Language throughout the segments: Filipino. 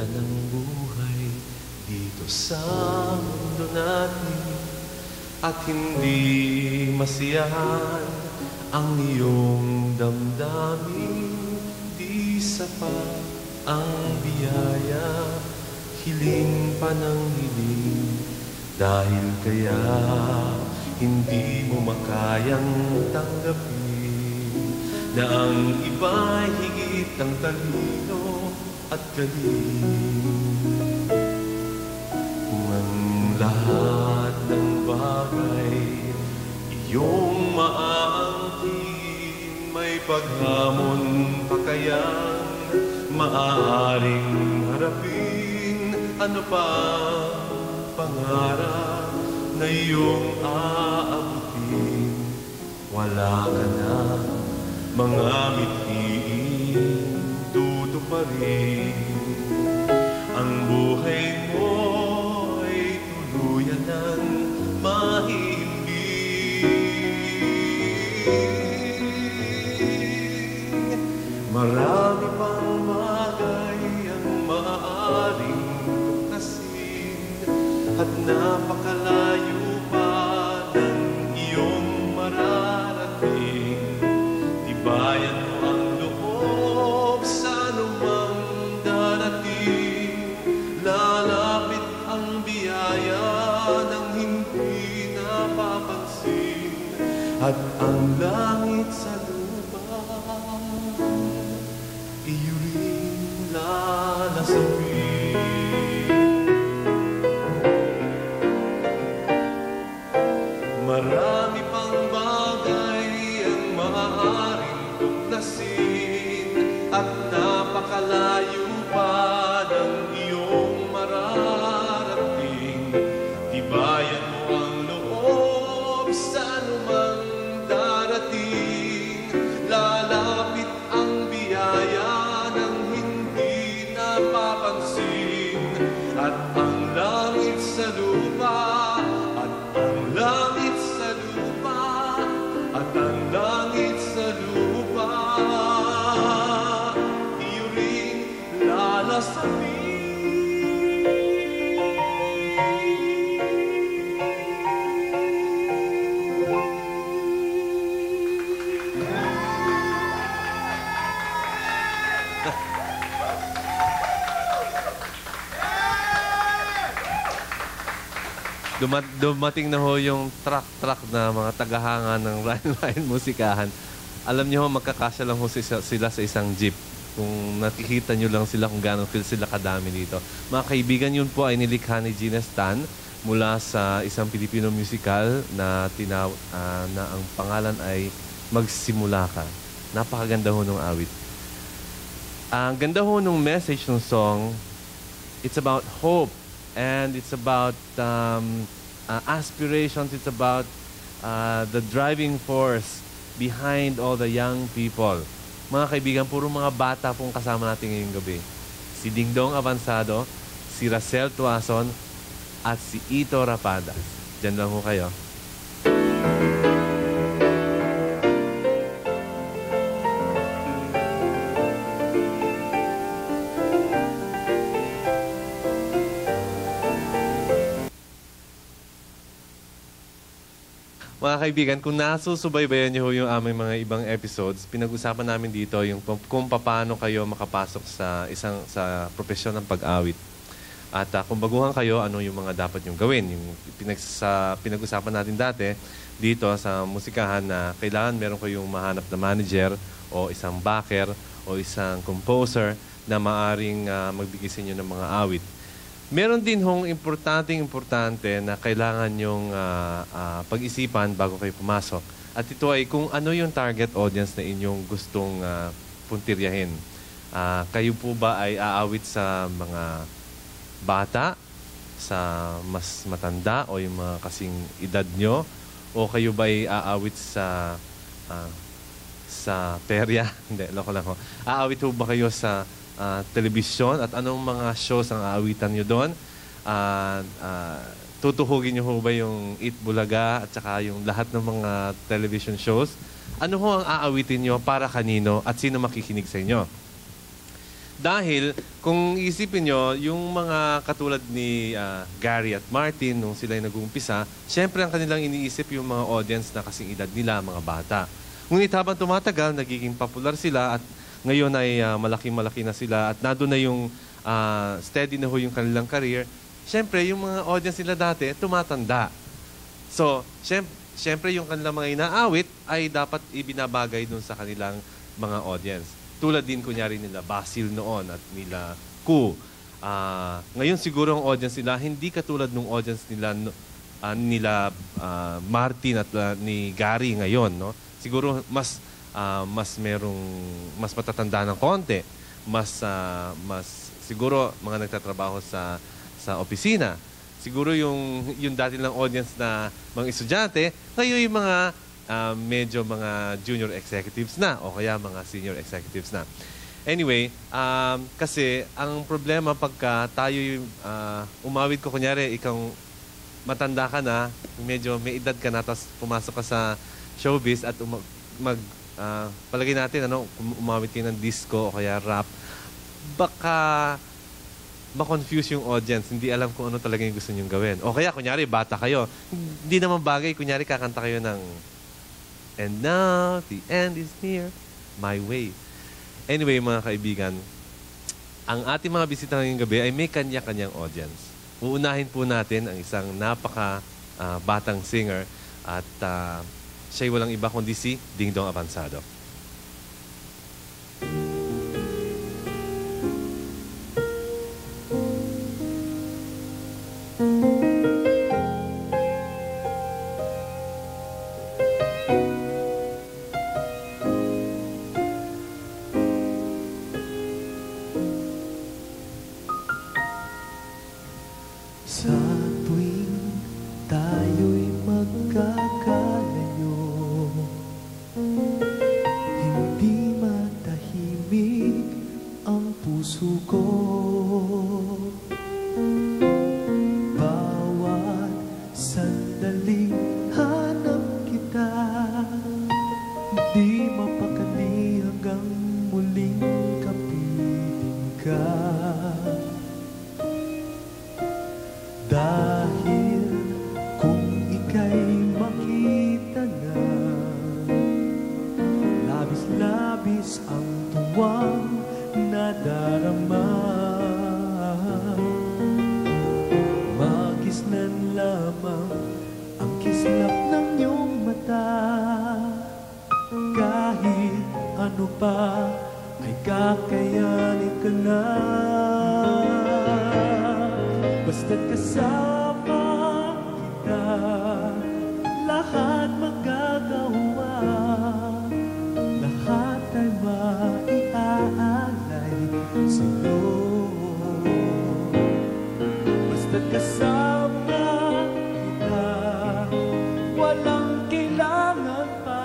ng buhay dito sa mundo natin, at hindi masiyahan ang iyong damdamin. Di sapat ang biyaya, hiling pa ng hiling, dahil kaya hindi mo makayang tanggapin na ang iba'y higit ang talino at galing. Kung ang lahat ng bagay iyong maaangkin, may paghamon pa kayang maaaring harapin. Ano pa pangarap na iyong aabutin? Wala ka na mga mithiin tutuparin. Ang buhay mo ay tuluyan ng mahimbing. Marami pang bagay ang maaaring tuklasin, at napakalayo pa ng iyong mararating. Tibayan mo ang loob sa anumang darating. Lalapit ang biyaya ng hindi napapansin, at ang langit sa lupa iyo rin lalasapin. Marami pang bagay ang maaaring tuklasin, at napakalayo pa ng iyong mararating. Tibayan mo ang loob sa anumang darating. Lalapit ang biyaya ng hindi napapansin, at ang langit sa lupa, at ang langit sa lupa, at ang langit sa lupa, iyo rin lalasapin. Dumating na ho yung truck na mga tagahanga ng Ryan Musikahan. Alam niyo ho, magkakasya lang ho sila sa isang jeep. Kung nakikita niyo lang sila kung gano'ng feel sila kadami dito. Mga kaibigan, yun po ay nilikha ni Gina Stan mula sa isang Filipino musical na ang pangalan ay Magsimula Ka. Napakaganda ho nung awit. Ang ganda ho nung message ng song. It's about hope. And it's about aspirations. It's about the driving force behind all the young people. Mga kaibigan, puro mga bata pong kasama natin ngayong gabi. Si Dingdong Avanzado, si Racel Tuazon, at si Rapadas. Diyan lang ho kayo. Mga kaibigan, kung nasusubaybayan niyo yung aming mga ibang episodes, pinag-usapan namin dito yung kung paano kayo makapasok sa propesyon ng pag-awit. At kung baguhan kayo, ano yung mga dapat yung gawin. Yung pinag-usapan natin dati dito sa musikahan na kailangan meron kayong mahanap na manager o isang backer o isang composer na maaring magbigay sa inyo ng mga awit. Meron din hong importante na kailangan yung pag-isipan bago kayo pumasok. At ito ay kung ano yung target audience na inyong gustong puntiryahin. Kayo po ba ay aawit sa mga bata, sa mas matanda o yung mga kasing edad nyo? O kayo ba ay aawit sa perya? Hindi, loko lang ho. Aawit po ba kayo sa telebisyon at anong mga shows ang aawitan nyo doon? Tutuhugin nyo ho ba yung Eat Bulaga at saka yung lahat ng mga television shows? Ano ho ang aawitin nyo, para kanino at sino makikinig sa inyo? Dahil, kung isipin nyo, yung mga katulad ni Gary at Martin, nung sila nag-uumpisa, syempre ang kanilang iniisip yung mga audience na kasing edad nila, mga bata. Ngunit habang tumatagal, nagiging popular sila at ngayon ay malaki-malaki na sila at nado na yung steady na ho yung kanilang career. Syempre, yung mga audience nila dati, tumatanda. So, syempre yung kanilang mga inaawit ay dapat ibinabagay dun sa kanilang mga audience. Tulad din kunyari nila Basil noon at nila Ku. Ngayon siguro ang audience nila hindi katulad ng audience nila Martin at ni Gary ngayon, no? Siguro mas matatanda ng konti. Mas siguro mga nagtatrabaho sa opisina. Siguro yung dati lang audience na mga estudyante, ngayon yung mga medyo mga junior executives na o kaya mga senior executives na. Anyway, kasi ang problema pagka tayo umawit ko, kunyari, ikaw matanda ka na, medyo may edad ka na, tapos pumasok ka sa showbiz at palagay natin, umawit kayo ng disco o kaya rap, baka ma-confuse yung audience, hindi alam kung ano talaga yung gusto niyong gawin. O kaya, kunyari, bata kayo, hindi naman bagay, kunyari, kakanta kayo ng "And now, the end is near, my way." Anyway, mga kaibigan, ang ating mga bisita ngayong gabi ay may kanya-kanyang audience. Uunahin po natin ang isang batang singer at siya'y walang iba kundi si Dingdong Avanzado. Sa tuwing tayo'y magkakalayo, hindi matahimik ang puso ko. Bawat sandaling hanap kita, di mapakali hanggang muling kapiling ka. Dahil kung ika'y makita na, labis-labis ang tuwang nadarama. Makisnan lamang ang kislap ng iyong mata. Kahit ano pa ay kakayanin ka na. Basta't kasama kita, lahat magagawa, lahat ay maiaalay sa'yo. Basta't kasama kita, walang kailangan pa,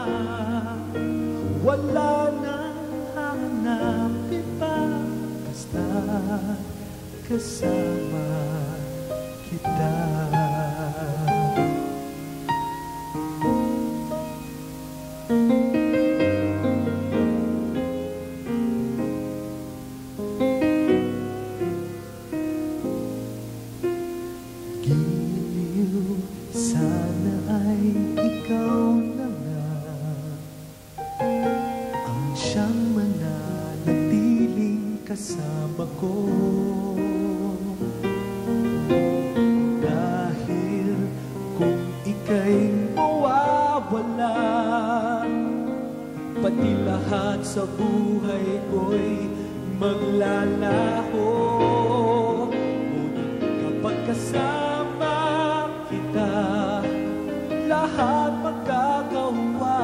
wala nang hahanapin pa. Basta't kasama kita. Giliw, sana ay ikaw na nga ang siyang mananatiling kasama ko. Ika'y mawawala, pati lahat sa buhay ko'y maglalaho. Ngunit kapag kasama kita, lahat magkagawa,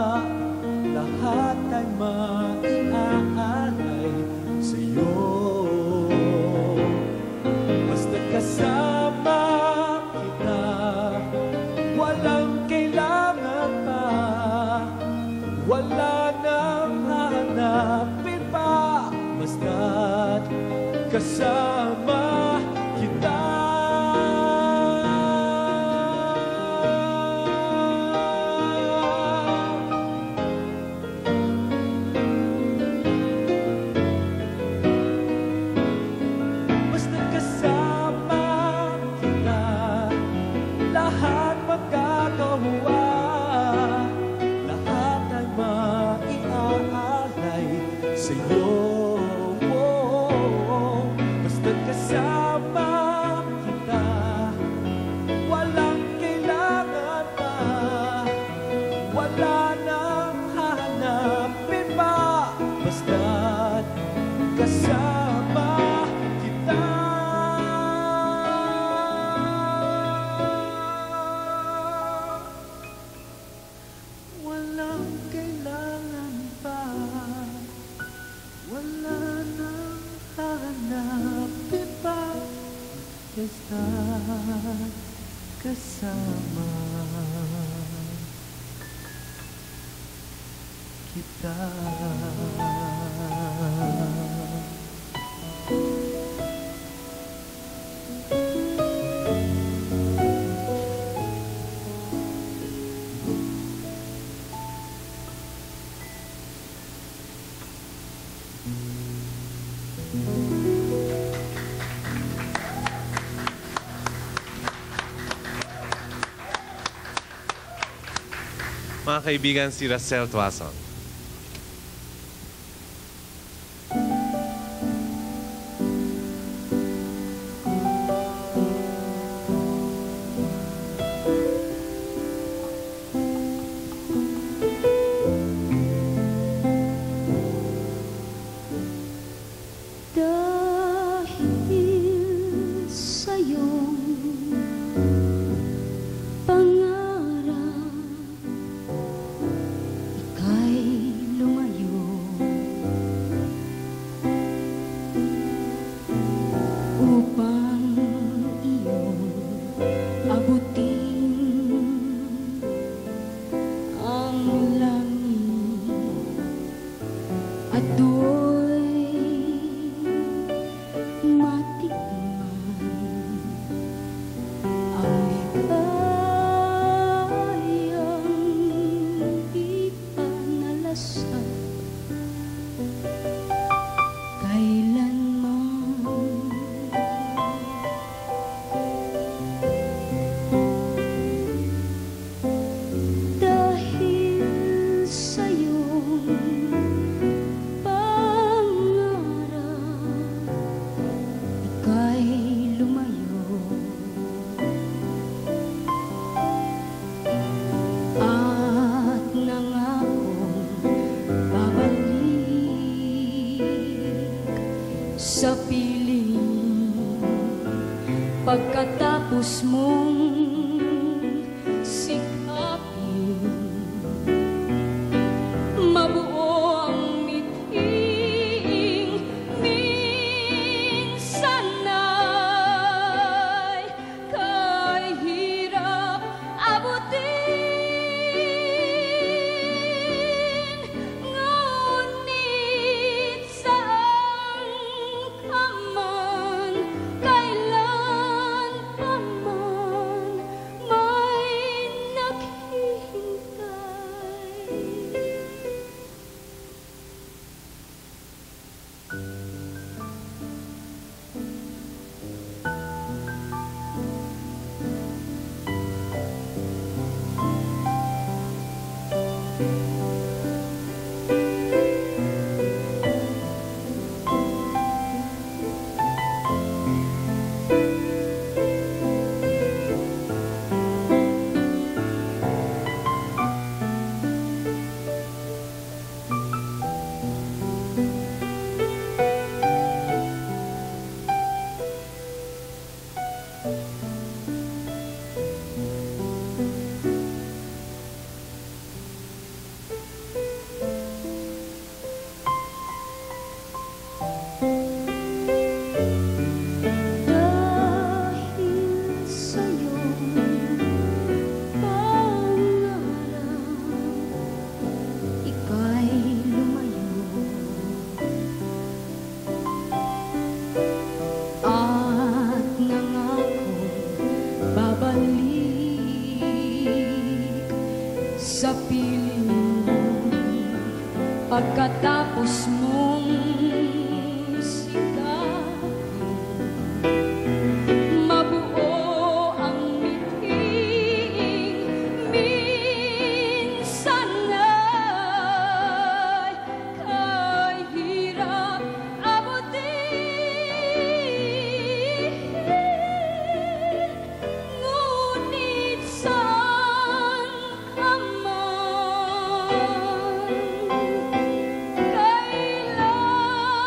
lahat ay maiaalay sa'yo. Basta't kasama kita, walang kailangan pa, wala nang hahanapin pa. Basta't kasama kita. kasama kita. Mga kaibigan, si Racel Tuazon. Dahil sa'yong pangarap, ika'y lumayo upang iyong abutin ang langit at do'y matikman ang ligayang di pa nalasap kailanman. Dahil sa'yong pangarap, ika'y lumayo at nangakong babalik sa piling pagkatapos mong sikapin mabuo ang miting minsan ay kahirap abutin, ngunit saan ka man, kailan pa man may naghihintay. Dahil sa'yong pangarap, ika'y lumayo at nangakong babalik sa piling pagkatapos mong sikapin mabuo ang miting minsan ay kahirap abutin, ngunit saan ka man, kailan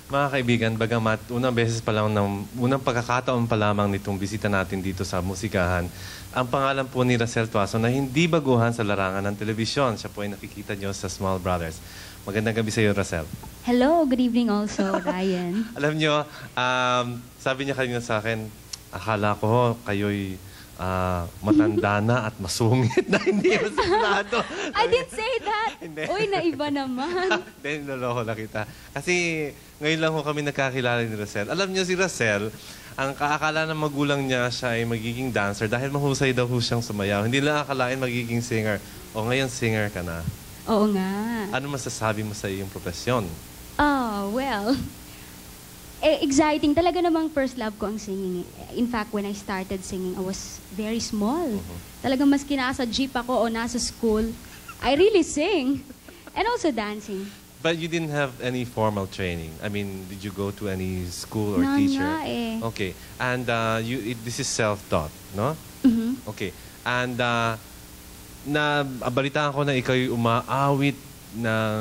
Mga kaibigan, bagamat unang beses pa lang unang pagkakataon pa lamang nitong bisita natin dito sa Musikahan, ang pangalan po ni Racel Tuazon na hindi baguhan sa larangan ng telebisyon. Siya po ay nakikita nyo sa Small Brothers. Magandang gabi sa iyo, Racel. Hello, good evening also, Ryan. Alam nyo, sabi niya kanina sa akin, akala ko kayo'y matanda na at masungit na hindi masigurado. I didn't say that. Hindi. Uy, naiba naman. Hindi, naloko lang kita. Kasi ngayon lang ho kami nagkakilala ni Racel. Alam niyo si Racel, ang kaakala ng magulang niya siya ay magiging dancer dahil mahusay daw ho siyang sumayaw. Hindi lang akalain magiging singer. O ngayon, singer ka na. Oo nga. Ano masasabi mo sa iyong profesyon? Oh, well, exciting. Talaga namang first love ko ang singing. In fact, when I started singing, I was very small. Talagang maski nasa jeep ako o nasa school, I really sing. And also dancing. But you didn't have any formal training. I mean, did you go to any school or None teacher? nga eh. Okay. And this is self-taught, no? Okay. And nabalitaan ko na ikaw'y umaawit ng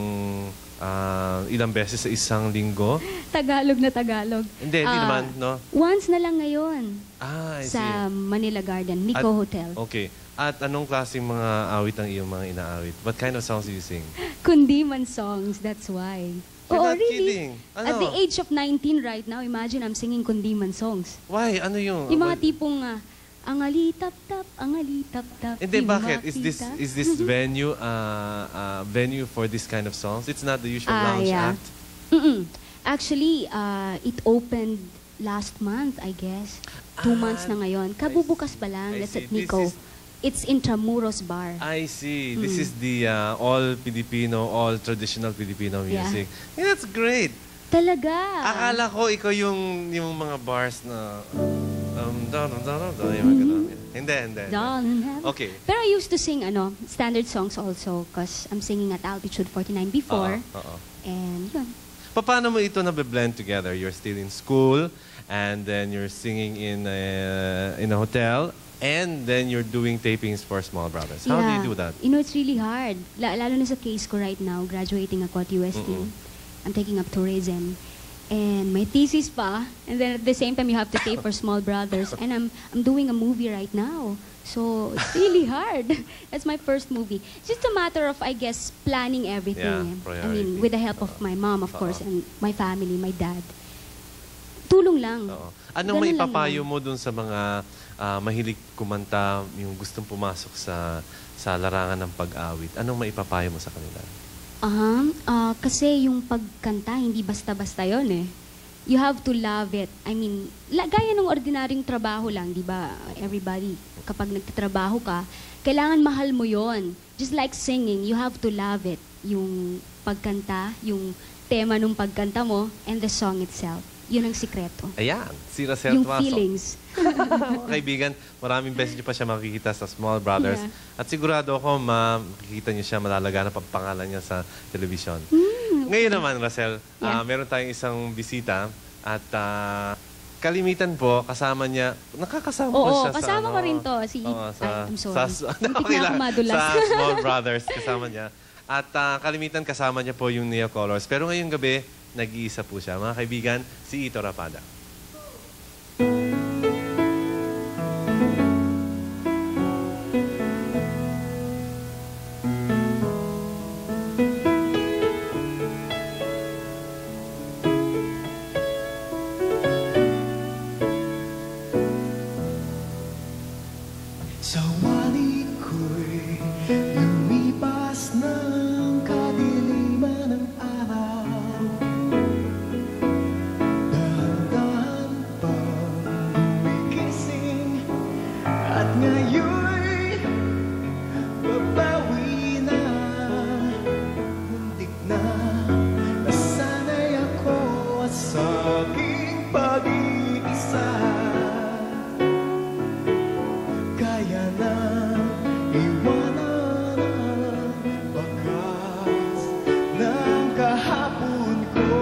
ilang beses sa isang linggo. Tagalog na Tagalog. Hindi naman, no? Once na lang ngayon. I see. Sa Manila Garden, Nico Hotel. Okay. At anong klaseng mga awit ang iyong mga inaawit? What kind of songs do you sing? Kundiman songs, that's why. You're Oo, not really. kidding. Ano? At the age of 19 right now, imagine I'm singing Kundiman songs. Why? Ano yung... Yung mga tipong, angali tap-tap, angali tap-tap. Hindi, di bakit? makita. Is this venue venue for this kind of songs? It's not the usual lounge yeah. act? Actually, it opened last month, I guess. 2 months na ngayon. Kabubukas pa lang. I That's see. at Nico. It's Intramuros Bar. I see. This is the all Filipino, all traditional Filipino music. Yeah, that's great. Talaga. Akala ko ikaw yung mga bars na yung mga ganun. Hindi. Okay. Pero I used to sing standard songs also because I'm singing at Altitude 49 before. And yun. Paano mo ito na-blend together? You're still in school and then you're singing in a hotel and then you're doing tapings for Small Brothers. How do you do that? You know, it's really hard. Lalo na sa case ko right now, graduating ako at UST. I'm taking up tourism. And my thesis pa. And then at the same time, you have to tape for Small Brothers. And I'm doing a movie right now. So, it's really hard. That's my first movie. It's just a matter of, I guess, planning everything. Yeah, I mean, with the help of my mom, of course, and my family, my dad. Tulong lang. Anong maipapayo mo dun sa mga mahilig kumanta, yung gustong pumasok sa larangan ng pag-awit? Anong maipapayo mo sa kanila? Kasi yung pagkanta, hindi basta-basta yun eh. You have to love it. I mean, gaya ng ordinaryong trabaho lang, di ba? Everybody, kapag nagtatrabaho ka, kailangan mahal mo yon. Just like singing, you have to love it. Yung pagkanta, yung tema ng pagkanta mo, and the song itself. Yun ang sikreto. Ayan, si Racel Tuazon. Yung feelings. Kaibigan, maraming beses niyo pa siya makikita sa Small Brothers. Yeah. At sigurado ako, makikita niyo siya, malalaganap ang pangalan niya sa television. Ngayon naman, Racel, meron tayong isang bisita at kalimitan po, kasama niya, nakakasama ko siya sa... kasama ko rin to. I'm sorry. Okay lang, madulas. sa Small Brothers, kasama niya. At kalimitan kasama niya po yung Neo Colors. Pero ngayong gabi, nag-iisa po siya. Mga kaibigan, si Ito Rapada. Sa wali ko'y lumipas ng kadiliman ng araw. Dahan-dahan pang gumigising at ngayon'y babawi na. Muntik na nasanay ako at sa aking pag-iisa. Kaya na iwanan ang bakas ng kahapon ko.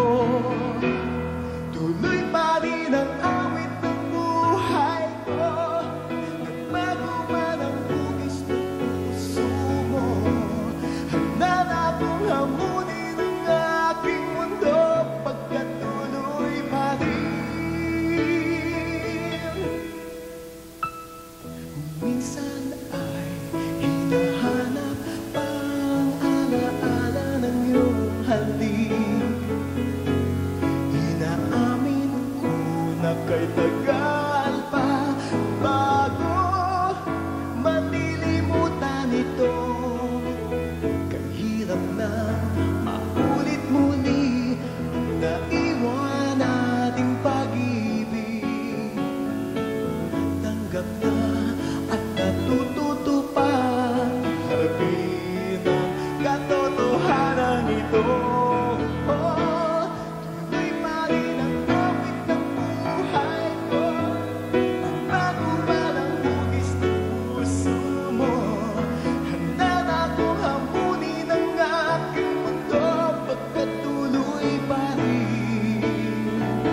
Tuloy pa rin ang awit ng buhay ko. Nagbago man ang hugis ng puso mo. Handa na akong hamunin ang aking mundo. kay tagal pa bago malilimutan ito. Kahirap na maulit muli na iwan nating pag-ibig. Tanggap na at natututo pa harapin ang katotohanan ito. Tuloy pa rin ang awit ng buhay ko. Bago man ang hugis ng puso mo, handa na akong hamunin ang aking mundo pagkatuloy pa rin.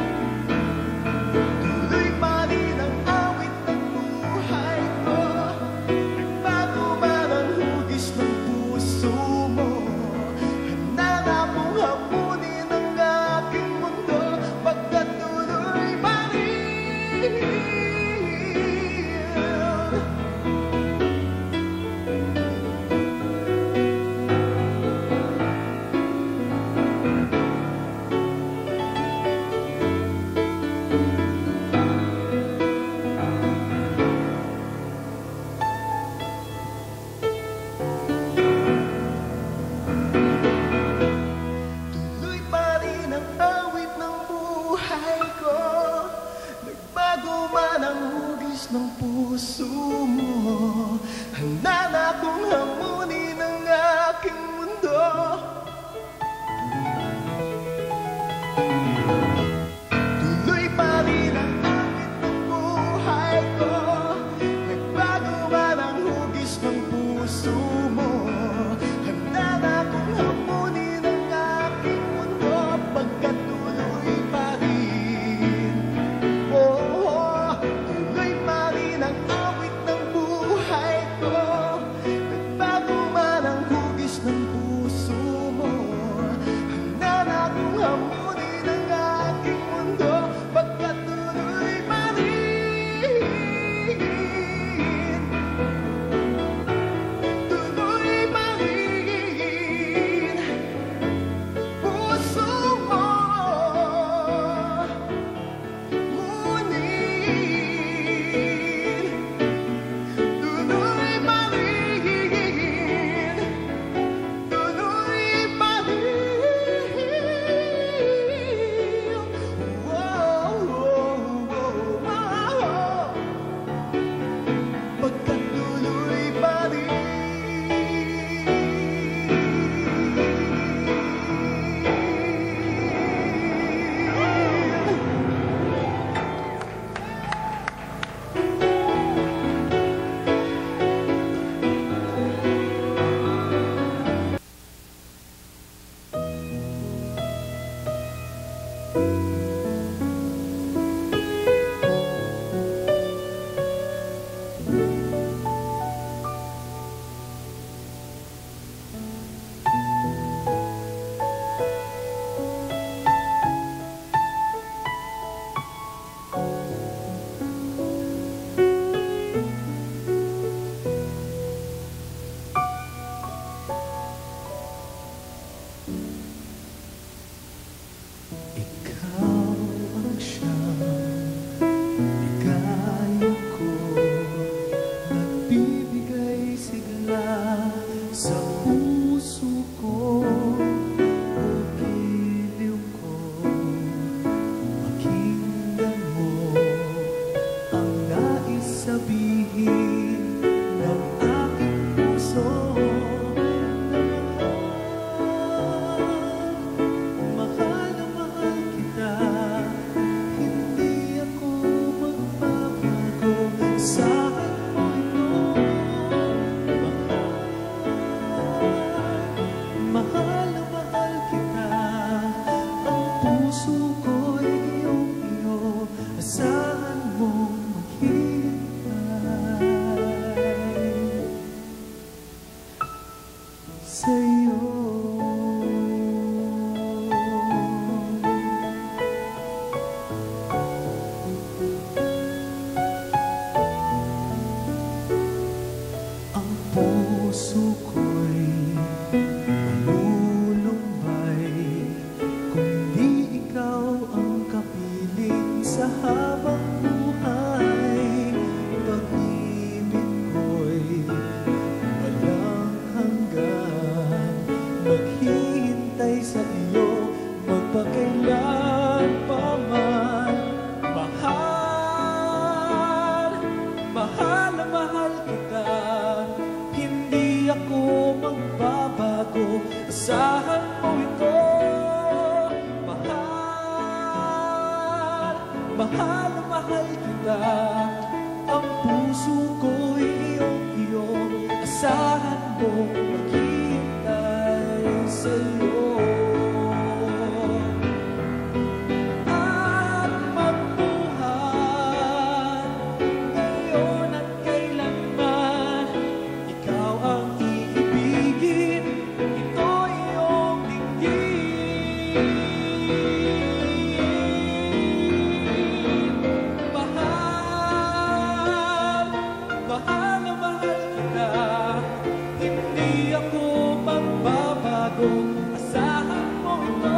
Tuloy pa rin ang awit ng buhay ko. Bago man ang hugis ng puso mo, handa na akong hamunin ang aking mundo pagkatuloy pa rin. Tuloy pa rin ang awit ng buhay ko. Nagbago man ang hugis ng puso mo, handa na akong hamunin ang aking mundo. Tuloy pa rin ang awit ng buhay ko. Nagbago man ang hugis ng puso mo, handa na akong hamunin ang aking mundo pagkatuloy pa rin. Tuloy pa rin ang awit ng buhay ko. sa habang buhay, pag-ibig ko'y walang hanggan. Maghihintay sa iyo, magpakailan pa man. Mahal, mahal na mahal kita. Hindi ako magbabago, asahan mo ito. Mahal, mahal na mahal kita. Ang puso ko'y iyong-iyong, asahan mo, maghihintay sa'yo. At magbuhat ngayon at kailanman, ikaw ang iibigin, ito iyong dinggin. Mahal, mahal na mahal kita. Hindi ako magbabago, asahan mo ito.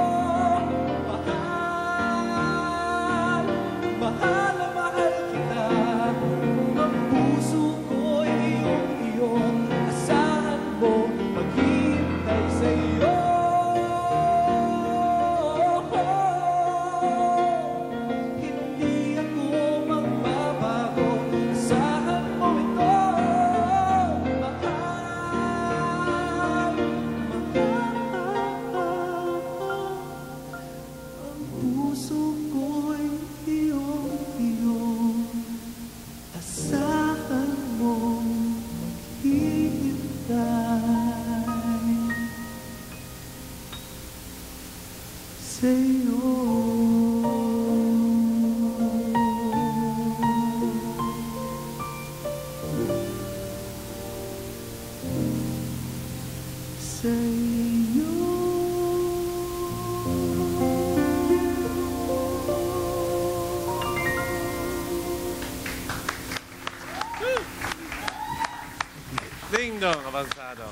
Mahal, mahal na mahal kita. Ang puso ko'y iyong-iyong, asahan mo, maghihintay sa'yo. Hindi ako magbabago, asahan mo ito. Mahal, mahal. Ang puso ko'y iyong-iyong, asahan mo, maghihintay sa'yo. Sa'yo. Dingdong Avanzado.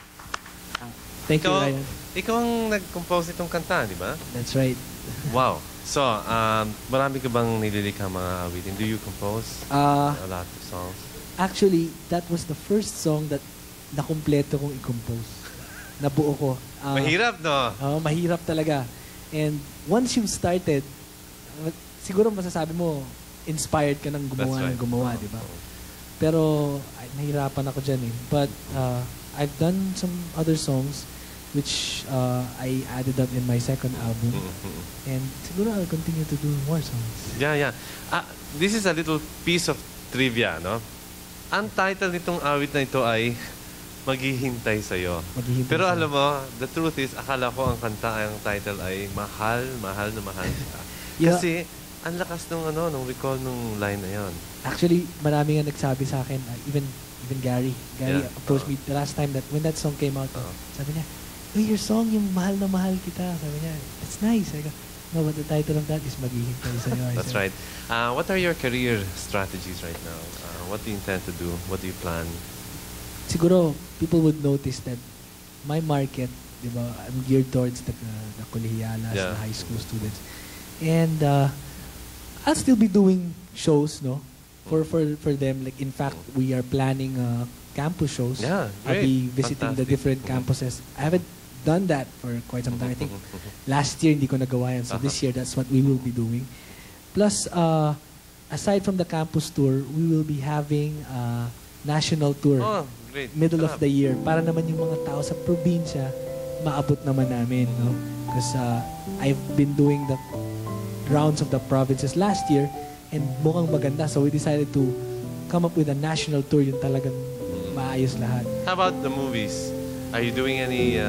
Thank you, Ryan. Ikaw ang nag-compose itong kanta, di ba? That's right. Wow. So, marami ka bang nililikha mga awitin? Do you compose a lot of songs? Actually, that was the first song that nakumpleto kong i-compose. Nabuo ko. Mahirap, no? Mahirap talaga. And once you started, siguro masasabi mo, inspired ka ng gumawa That's right. ng gumawa, di ba? Pero, nahirapan ako dyan eh. But, I've done some other songs which I added up in my second album. And siguro I'll continue to do more songs. Yeah. This is a little piece of trivia, no? Ang title nitong awit na ito ay Maghihintay Sa'yo. Maghihintay Pero Sa'yo. alam mo, the truth is, akala ko ang kanta, ang title ay Mahal, Mahal na Mahal Kita. Yeah. Kasi, ang lakas nung recall nung line na yon. Actually, marami nga nagsabi sa akin, even Gary. Gary Yeah. approached me the last time that when that song came out. Sabi niya, "Uy, your song, yung Mahal na Mahal Kita." Sabi niya, "That's nice." I go, "No, but the title of that is Maghihintay Sa'yo." That's right. What are your career strategies right now? What do you intend to do? What do you plan? Siguro, people would notice that my market, di ba, I'm geared towards the kolehialas, Yeah. the high school students. And I'll still be doing shows, no? For them. Like, in fact, we are planning campus shows. Yeah, I'll great. be visiting the Fantastic. different campuses. I haven't done that for quite some time. I think last year hindi ko nagawa yan. So this year, that's what we will be doing. Plus, aside from the campus tour, we will be having a national tour. Oh, great. Middle of the year. Para naman yung mga tao sa probinsya, maabot naman namin, no? Because I've been doing the rounds of the provinces last year, and mukhang maganda. So we decided to come up with a national tour, yung talagang maayos lahat. How about the movies? Are you doing any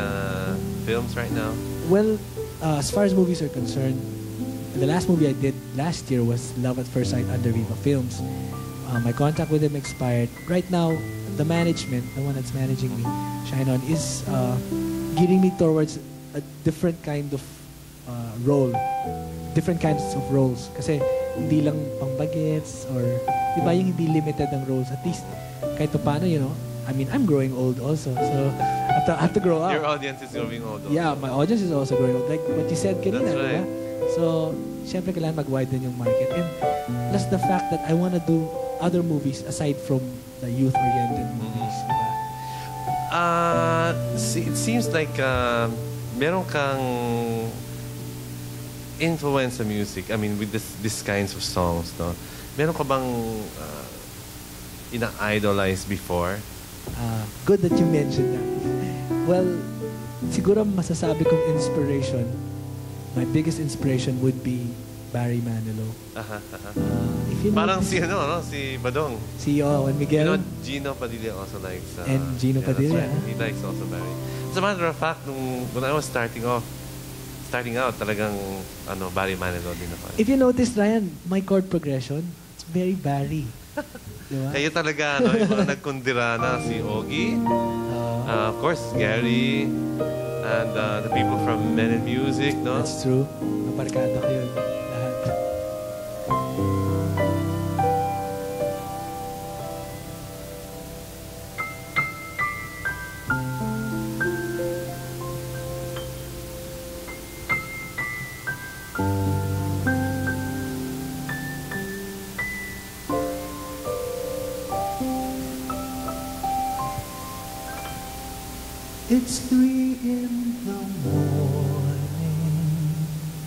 films right now? Well, as far as movies are concerned, the last movie I did last year was Love at First Sight under Viva Films. My contract with them expired. Right now, the management, the one that's managing me, Shine On, is gearing me towards a different kind of role. Different kinds of roles. Kasi hindi lang pang bagets or, di ba, yung hindi limited ang roles. At least, kahit paano, you know, I mean, I'm growing old also. So, I have to grow up. Your audience is growing old. Also. Yeah, my audience is also growing old. Like what you said kanina, That's di ba? right. So, syempre kailangan mag-widen yung market. And plus the fact that I want to do other movies aside from the youth-oriented movies. Diba? It seems like meron kang influence sa music. I mean, with this kinds of songs, no? Meron ka bang ina-idolize before? Good that you mentioned that. Well, siguro masasabi kong inspiration, my biggest inspiration would be Barry Manilow. If you know, Parang si si Badong. Si Juan Miguel. You know, Gino Padilla also likes... And Gino Padilla. Right. He likes also Barry. As a matter of fact, when I was starting out, talagang Barry Manilow din ako. If you notice, Ryan, my chord progression, it's very Barry. Diba? Kayo talaga, yung mga nagkundira na si Ogie, of course, Gary, and the people from Men in Music, no? That's true. Nabarkada ko yun. Lahat. It's 3 in the morning.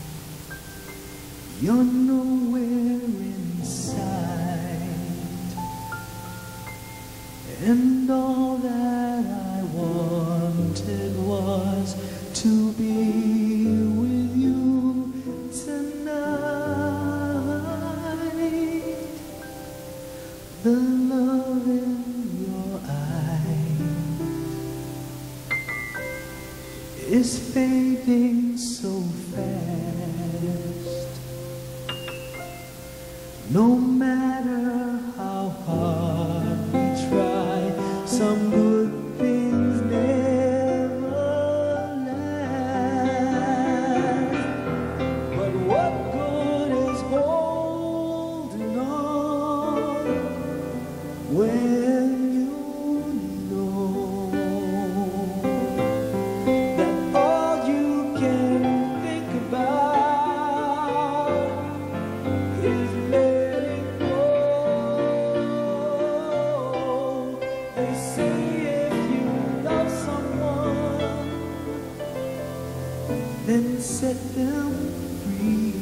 You're nowhere in sight, and all that I wanted was to be with you tonight. The love in your eyes is fading so fast. No matter how hard we try, some good things never last. But what good is holding on when you know that all you can think about is letting go? They say if you love someone, then set them free.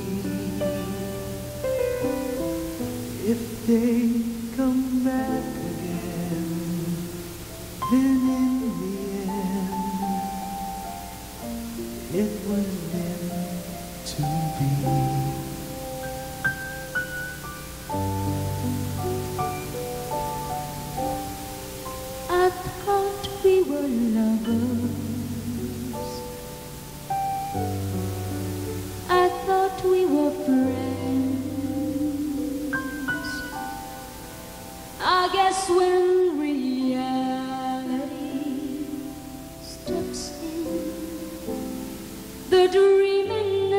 If they come back again, then in the end, it was meant to be. I thought we were lovers. I thought we were friends. I guess when reality steps in, the dreaming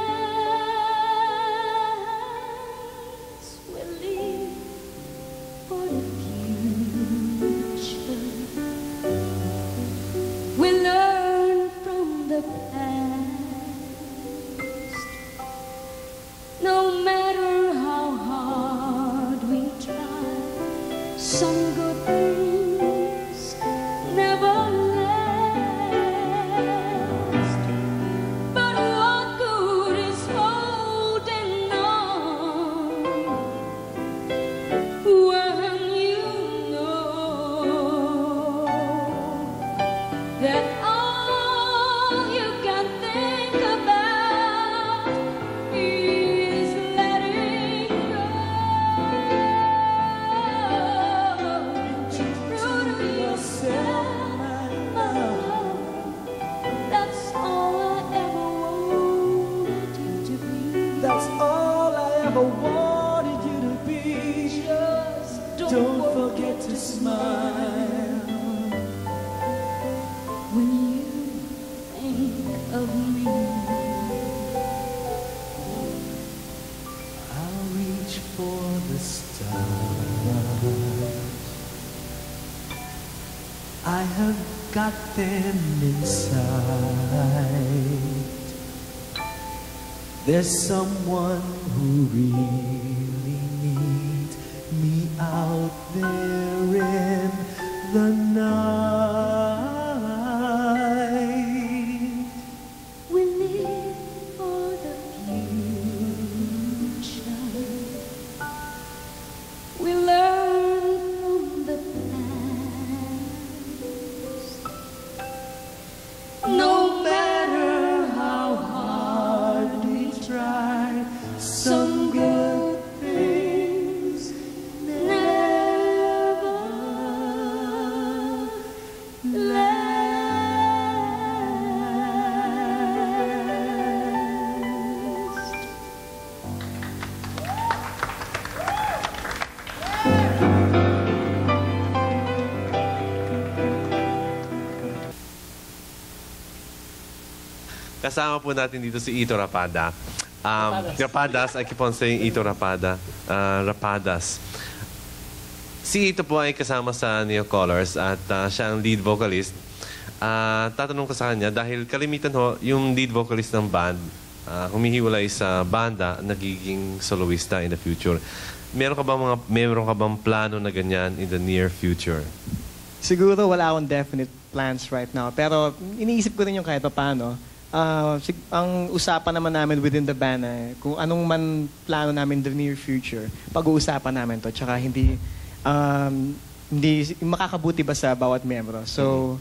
ends will leave for the future. We learn from the past. No matter how hard we try, some good things never last. But what good is holding on when you know that all you can think about is letting go? True to yourself, that's all I ever wanted you to be. That's all I ever wanted you to be. Just Don't forget to smile when you think of me. I'll reach for the stars. I have got them inside. There's someone who really needs me out there in the night. We live for the future. We learn from the past. No matter how hard we try, some good things never last. Kasama po natin dito si Ito Rapada. Rapadas, I keep on saying Ito Rapada. Rapadas. Si Ito po ay kasama sa Neo Colors at siya ang lead vocalist. Tatanong ko sa kanya, dahil kalimitan ho, yung lead vocalist ng band, humihiwalay sa banda, nagiging soloista in the future. Meron ka bang plano na ganyan in the near future? Siguro wala akong definite plans right now. Pero iniisip ko rin yung kahit pa paano. Ang usapan naman namin within the band kung anong man plano namin in the near future, pag-uusapan namin to. Tsaka hindi makakabuti ba sa bawat miyembro. So,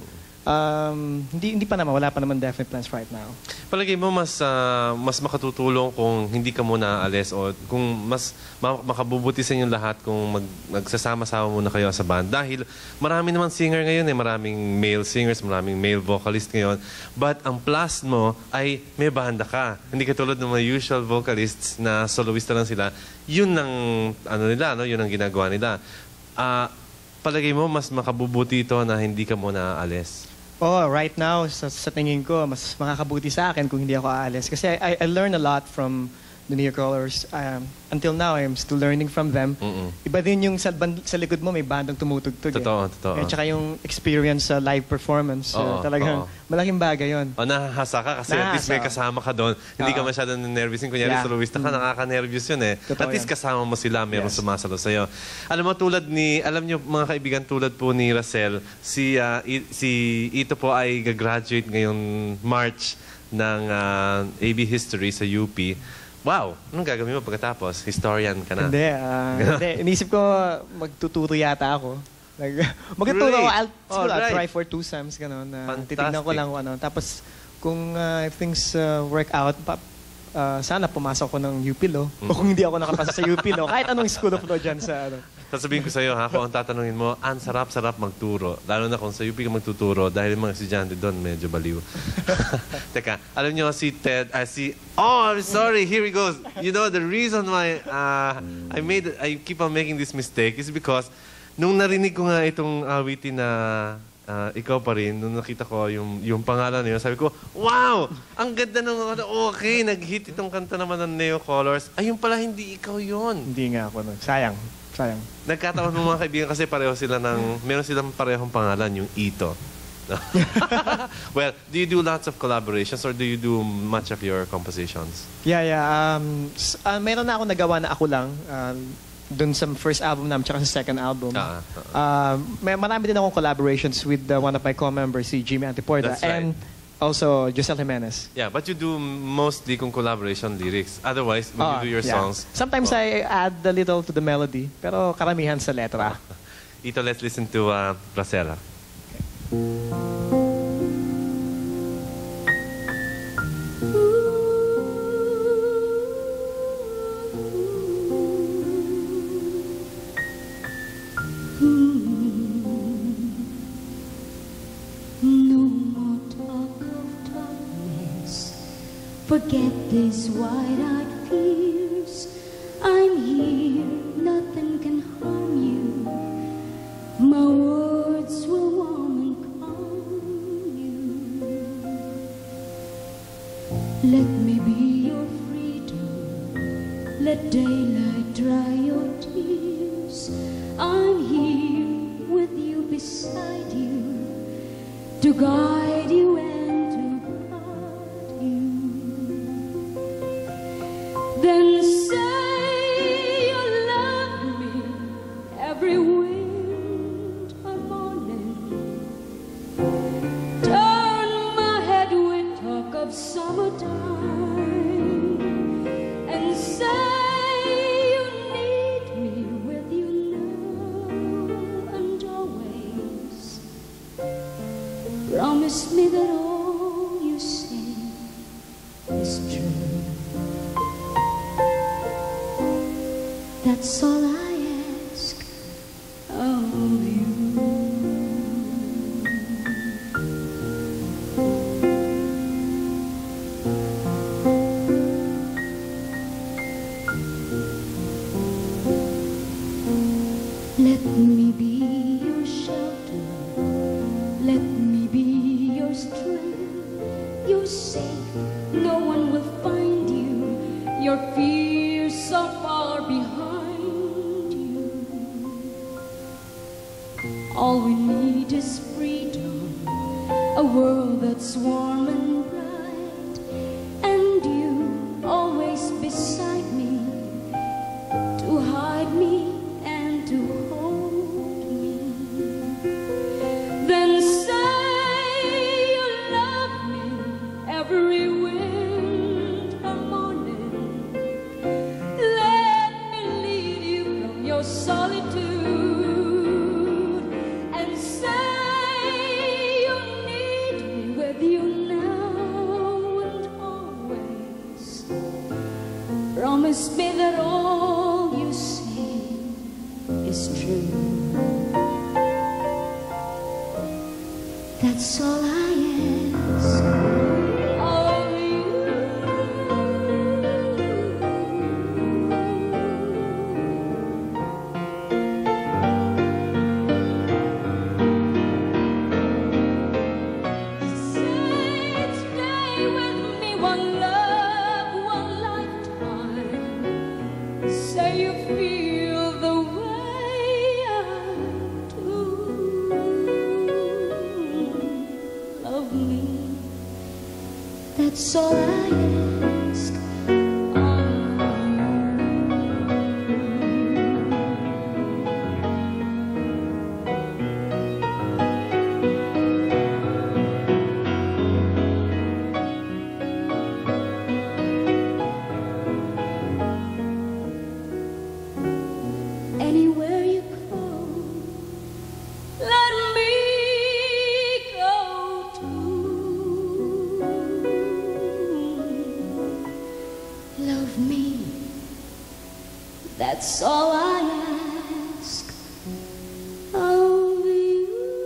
hindi pa naman, wala pa naman definite plans right now. Palagay mo mas makatutulong kung hindi ka muna aalis o kung mas makabubuti sa inyong lahat kung magsasama-sama muna kayo sa band. Dahil marami naman singer ngayon maraming male singers, maraming male vocalist ngayon. But ang plus mo ay may banda ka. Hindi katulad ng mga usual vocalists na soloista lang sila. Yun ang yun ang ginagawa nila. Palagay mo mas makabubuti ito na hindi ka muna aalis. Oh, right now, sa tingin ko, mas makakabuti sa akin kung hindi ako aalis. Kasi I learned a lot from the Neo Colors. Until now, I'm still learning from them. Iba din yung sa likod mo, may bandang tumutugtog. Totoo. At saka yung experience sa live performance. Talagang malaking bagay yun. Nahahasa ka kasi at least may kasama ka doon. Hindi ka masyadong nervous. Kunyari soloista ka, nakaka-nervous yun At least kasama mo sila, mayroong sumasalo sa'yo. Alam niyo mga kaibigan, tulad po ni Racel, si Ito po ay gagraduate ngayong March ng AB History sa UP. Wow! Anong gagawin mo pagkatapos? Historian ka na? Hindi. Inisip ko, magtuturo yata ako. Magtuturo ako. I'll try for 2 SEMs. Titignan ko lang ano. Tapos, kung if things work out, sana pumasok ko ng UP Law. O kung hindi ako nakapasa sa UP Law, kahit anong school of law dyan sa ano. Sasabihin ko sa'yo, kung ang tatanungin mo, ang sarap-sarap magturo. Lalo na kung sa UP ka magtuturo, dahil yung mga estudyante doon, medyo baliw. Teka, alam nyo, si Ted, I'm sorry, here he goes. You know, the reason why I keep on making this mistake is because nung narinig ko nga itong awitin na ikaw pa rin, nung nakita ko yung pangalan niyo, sabi ko, wow! Ang ganda nung okay, nag-hit itong kanta naman ng Neo Colors. Ayun pala, hindi ikaw yon. Hindi nga ako. Sayang. Nagkataon mo mga kaibigan kasi meron silang parehong pangalan, yung Ito. Well, do you do lots of collaborations or do you do much of your compositions? Yeah. Meron na ako nagawa na ako lang. Dun sa first album namin, tsaka sa second album. Marami din akong collaborations with one of my co-members, si Jimmy Antiporda. That's right. And also, Giselle Jimenez. Yeah, but you do mostly kung collaboration lyrics. Otherwise, when you do your songs... Sometimes I add a little to the melody, pero karamihan sa letra. Ito, let's listen to Racel. Forget these wide-eyed fears. I'm here, nothing can harm you. My words will warm and calm you. Let me be your freedom. Let daylight dry your tears. I'm here with you, beside you, to guide you and to guard you. That's all I ask of you. Let me be your shelter. Let me be your strength. You're safe, no one will find you. Your fears so far behind you. All we need is freedom, a world that's warm and bright, and you always beside me to hide me and to hold me. Then say you love me every winter morning. Let me lead you from your solitude, and say you need me with you now and always. Promise me that all you say is true. That's all I ask of you. Say stay with me, one love, one lifetime. Say you feel the way I do. Love me. That's all I ask of you. Anywhere you go, let me go too. Love me. That's all I ask of you.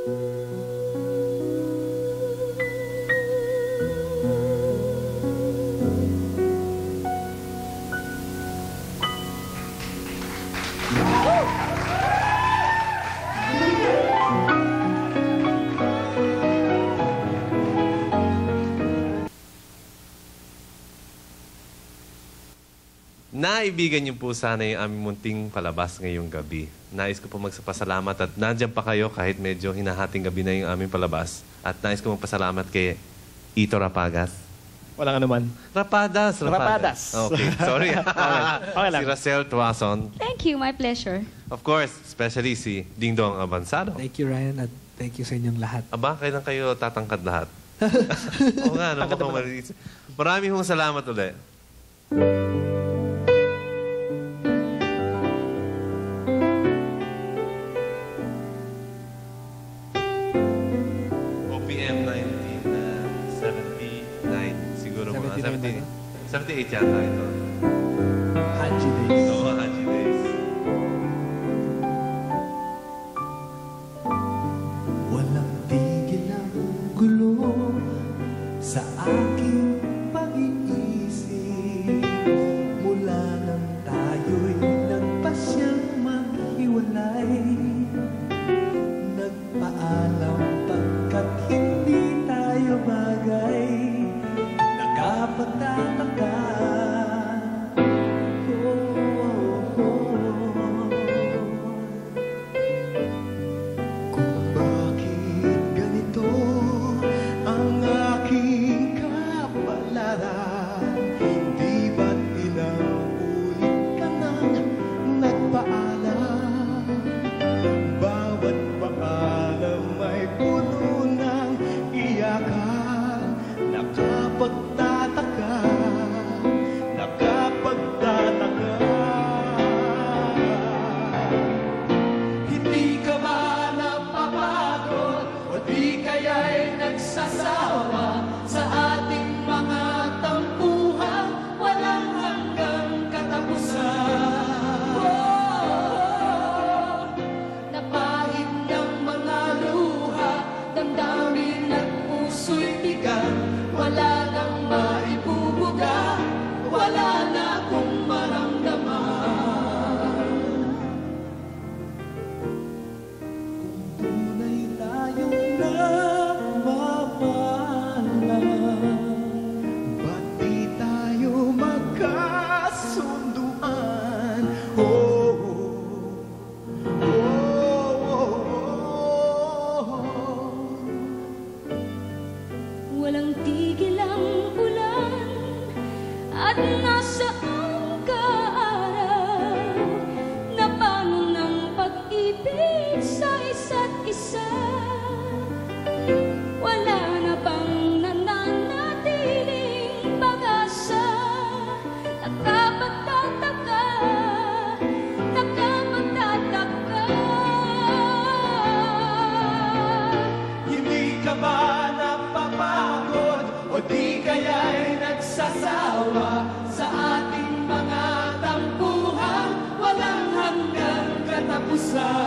Naibigan niyo po sana yung aming munting palabas ngayong gabi. Nais ko po magpasalamat at nandiyan pa kayo kahit medyo hinahating gabi na yung aming palabas. At nais ko magpasalamat kay Ito Rapagas. Walang anuman. Rapadas. Okay, sorry. Okay lang. Si Racel Tuazon. Thank you, my pleasure. Of course, especially si Dingdong Avanzado. Thank you, Ryan, at thank you sa inyong lahat. Aba, kailan kayo tatangkad lahat? Oo nga, no? Mukhang maliit. Maraming hong salamat ulit. OPM 1979 siguro mga 78 yata ito. Haji Days. Oo, Haji Days. Walang tigil ang gulo sa aking pag-iisip mula nang tayo'y nagpasyang maghiwalay. Nagpaalam pagkat hindi tayo bagay. Nakapagtataka sa